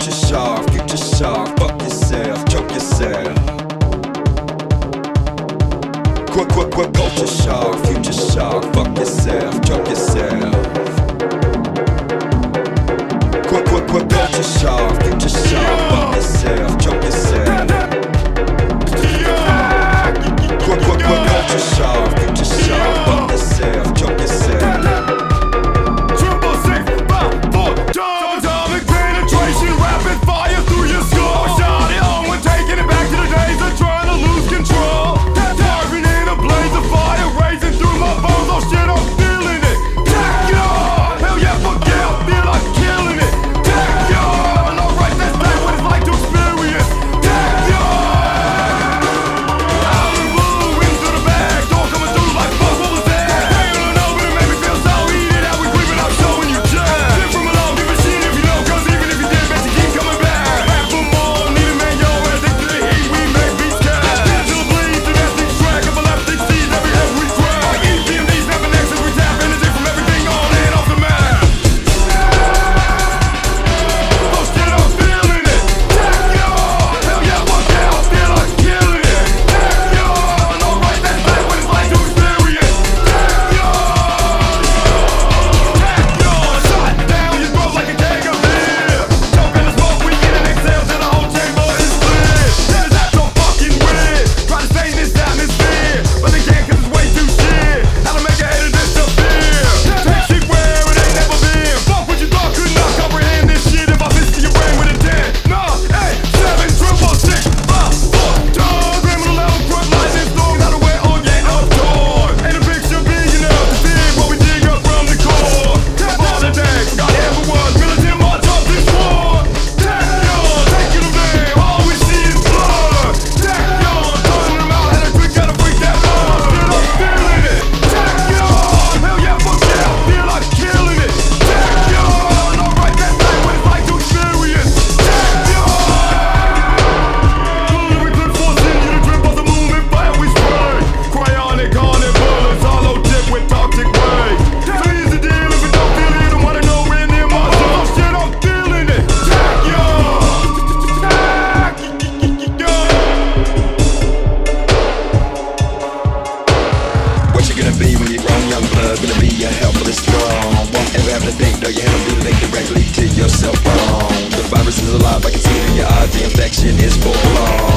future shark, fuck yourself, choke yourself. Culture shark, future shark, fuck yourself, choke yourself. Culture shark, future shark, fuck yourself, choke yourself. Culture shark, future shark, fuck yourself, choke yourself. Gonna be a helpless strong. Won't ever have to think, no, you have to link directly to yourself wrong. The virus is alive, I can see it in your eyes, the infection is full on.